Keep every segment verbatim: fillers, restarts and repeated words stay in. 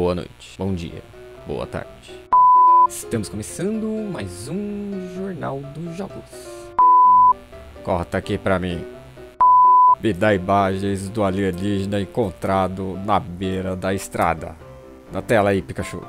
boa noite, bom dia, boa tarde. Estamos começando mais um Jornal dos Jogos. Corta aqui pra mim. Me dá imagens do alienígena encontrado na beira da estrada. Na tela aí, Pikachu.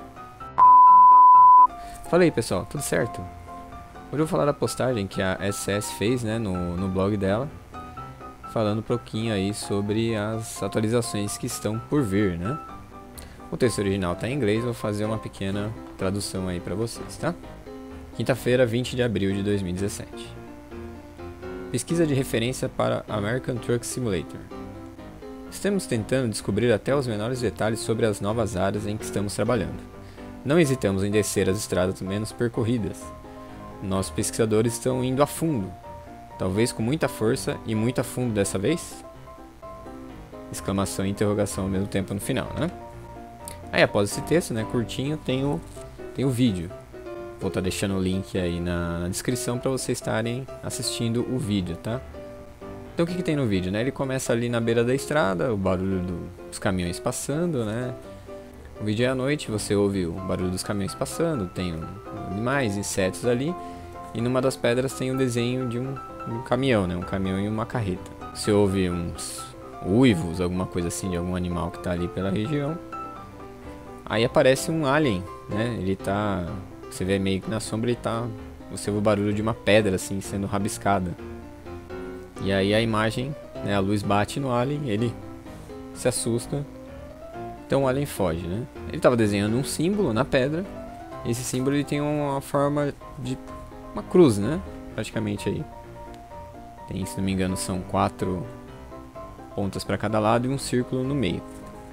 Fala aí, pessoal, tudo certo? Hoje eu vou falar da postagem que a S S fez, né, no, no blog dela, falando um pouquinho aí sobre as atualizações que estão por vir, né? O texto original está em inglês, vou fazer uma pequena tradução aí para vocês, tá? Quinta-feira, vinte de abril de dois mil e dezessete. Pesquisa de referência para American Truck Simulator. Estamos tentando descobrir até os menores detalhes sobre as novas áreas em que estamos trabalhando. Não hesitamos em descer as estradas menos percorridas. Nossos pesquisadores estão indo a fundo. Talvez com muita força e muito a fundo dessa vez? Exclamação e interrogação ao mesmo tempo no final, né? Aí após esse texto, né, curtinho, tem o, tem o vídeo. Vou estar deixando o link aí na, na descrição para vocês estarem assistindo o vídeo, tá? Então o que, que tem no vídeo, né? Ele começa ali na beira da estrada, o barulho do, dos caminhões passando, né? O vídeo é à noite, você ouve o barulho dos caminhões passando, tem um, animais, insetos ali. E numa das pedras tem o um desenho de um, um caminhão, né? Um caminhão e uma carreta. Você ouve uns uivos, alguma coisa assim de algum animal que está ali pela região. Aí aparece um alien, né? Ele tá... Você vê meio que na sombra ele tá... Você ouve o barulho de uma pedra, assim, sendo rabiscada. E aí a imagem, né? A luz bate no alien, ele se assusta. Então o alien foge, né? Ele tava desenhando um símbolo na pedra. E esse símbolo ele tem uma forma de... uma cruz, né? Praticamente aí. Tem, se não me engano, são quatro pontas para cada lado e um círculo no meio.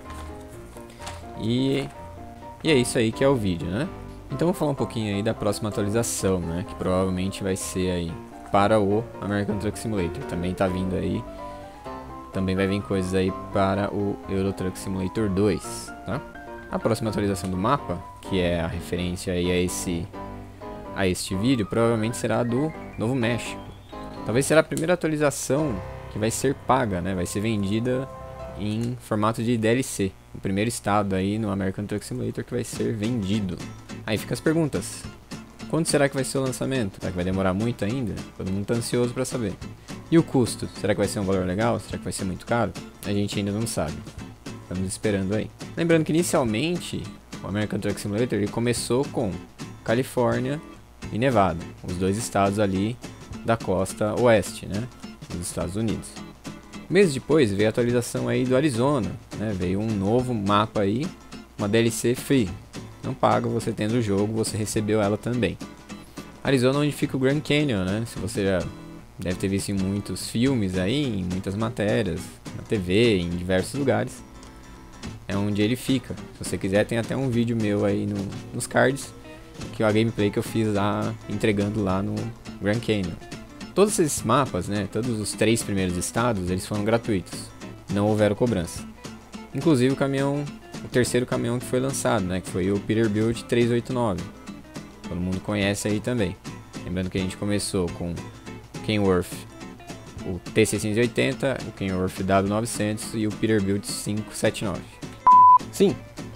E... E é isso aí que é o vídeo, né? Então vou falar um pouquinho aí da próxima atualização, né? Que provavelmente vai ser aí para o American Truck Simulator. Também tá vindo aí. Também vai vir coisas aí para o Euro Truck Simulator dois, tá? A próxima atualização do mapa, que é a referência aí a esse a este vídeo, provavelmente será do Novo México. Talvez será a primeira atualização que vai ser paga, né? Vai ser vendida em formato de D L C. O primeiro estado aí no American Truck Simulator que vai ser vendido. Aí fica as perguntas. Quando será que vai ser o lançamento? Será que vai demorar muito ainda? Todo mundo tá ansioso para saber. E o custo? Será que vai ser um valor legal? Será que vai ser muito caro? A gente ainda não sabe. Estamos esperando aí. Lembrando que inicialmente o American Truck Simulator ele começou com Califórnia e Nevada, os dois estados ali da costa oeste, né, dos Estados Unidos. Meses depois veio a atualização aí do Arizona, né, veio um novo mapa aí, uma D L C free, não paga, você tendo o jogo, você recebeu ela também. Arizona onde fica o Grand Canyon, né, se você já deve ter visto em muitos filmes aí, em muitas matérias, na T V, em diversos lugares, é onde ele fica. Se você quiser tem até um vídeo meu aí no, nos cards, que é a gameplay que eu fiz lá, entregando lá no Grand Canyon. Todos esses mapas, né, todos os três primeiros estados, eles foram gratuitos. Não houveram cobrança. Inclusive o caminhão, o terceiro caminhão que foi lançado, né, que foi o Peterbilt trezentos e oitenta e nove. Todo mundo conhece aí também. Lembrando que a gente começou com o Kenworth, o T seiscentos e oitenta, o Kenworth W novecentos e o Peterbilt quinhentos e setenta e nove. Sim.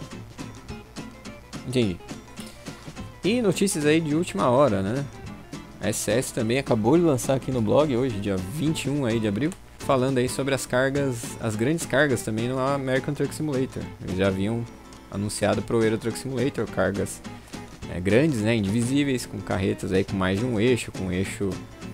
Entendi. E notícias aí de última hora, né? A S S também acabou de lançar aqui no blog hoje, dia vinte e um aí de abril, falando aí sobre as cargas, as grandes cargas também no American Truck Simulator. Eles já haviam anunciado para o Euro Truck Simulator cargas é, grandes, né, indivisíveis, com carretas aí com mais de um eixo, com eixo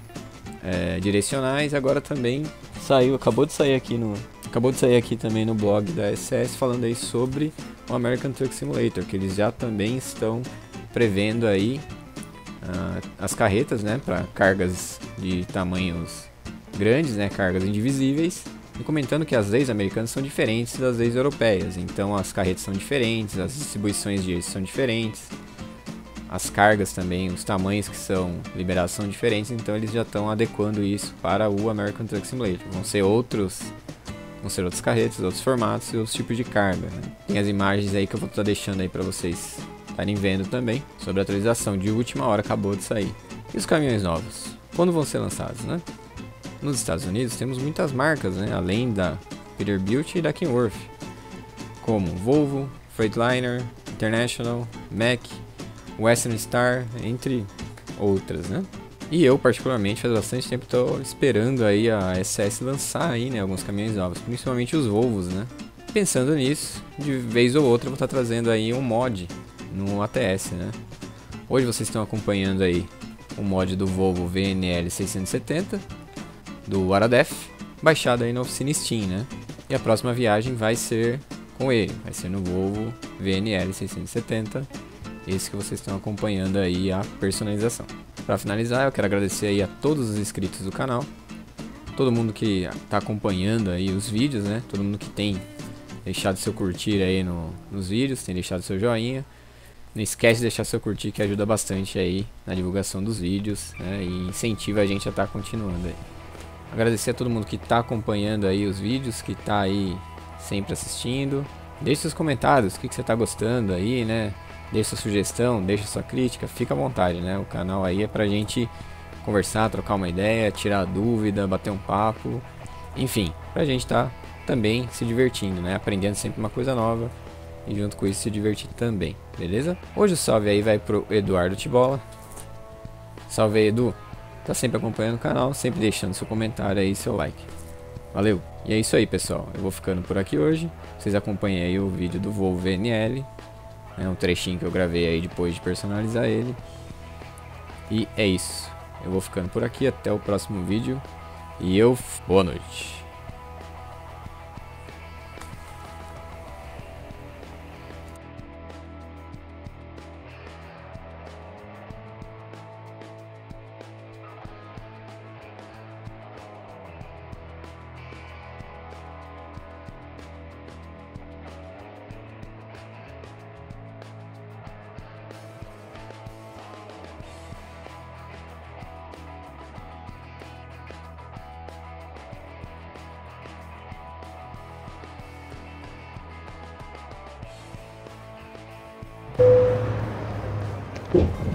é, direcionais. Agora também saiu, acabou de sair aqui no, acabou de sair aqui também no blog da S S falando aí sobre o American Truck Simulator, que eles já também estão prevendo aí Uh, as carretas, né, para cargas de tamanhos grandes, né, cargas indivisíveis, e comentando que as leis americanas são diferentes das leis europeias, então as carretas são diferentes, as distribuições de eixos são diferentes, as cargas também, os tamanhos que são liberados são diferentes, então eles já estão adequando isso para o American Truck Simulator. Vão ser outros, vão ser outras carretas, outros formatos e outros tipos de carga, né? Tem as imagens aí que eu vou estar deixando aí para vocês estarem vendo também, sobre a atualização de última hora, acabou de sair. E os caminhões novos? Quando vão ser lançados, né? Nos Estados Unidos temos muitas marcas, né? Além da Peterbilt e da Kenworth, como Volvo, Freightliner, International, Mac, Western Star, entre outras, né? E eu, particularmente, faz bastante tempo estou esperando aí a S S lançar aí, né, alguns caminhões novos, principalmente os Volvos, né? Pensando nisso, de vez ou outra eu vou estar trazendo aí um mod no A T S, né? Hoje vocês estão acompanhando aí o mod do Volvo V N L seiscentos e setenta, do Aradef, baixado aí na oficina Steam, né? E a próxima viagem vai ser com ele, vai ser no Volvo V N L seiscentos e setenta, esse que vocês estão acompanhando aí a personalização. Para finalizar, eu quero agradecer aí a todos os inscritos do canal, todo mundo que está acompanhando aí os vídeos, né? Todo mundo que tem deixado seu curtir aí no, nos vídeos, tem deixado seu joinha. Não esquece de deixar seu curtir, que ajuda bastante aí na divulgação dos vídeos, né? E incentiva a gente a estar continuando aí. Agradecer a todo mundo que está acompanhando aí os vídeos, que está aí sempre assistindo. Deixe seus comentários, o que, que você está gostando aí, né? Deixe sua sugestão, deixe sua crítica, fica à vontade, né? O canal aí é pra gente conversar, trocar uma ideia, tirar dúvida, bater um papo. Enfim, pra gente estar também se divertindo, né? Aprendendo sempre uma coisa nova e junto com isso se divertir também, beleza? Hoje o salve aí vai pro Eduardo Tibola. Salve aí, Edu. Tá sempre acompanhando o canal, sempre deixando seu comentário aí, seu like. Valeu! E é isso aí, pessoal. Eu vou ficando por aqui hoje. Vocês acompanhem aí o vídeo do Volvo V N L. É um trechinho que eu gravei aí depois de personalizar ele. E é isso. Eu vou ficando por aqui. Até o próximo vídeo. E eu... Boa noite. Cool.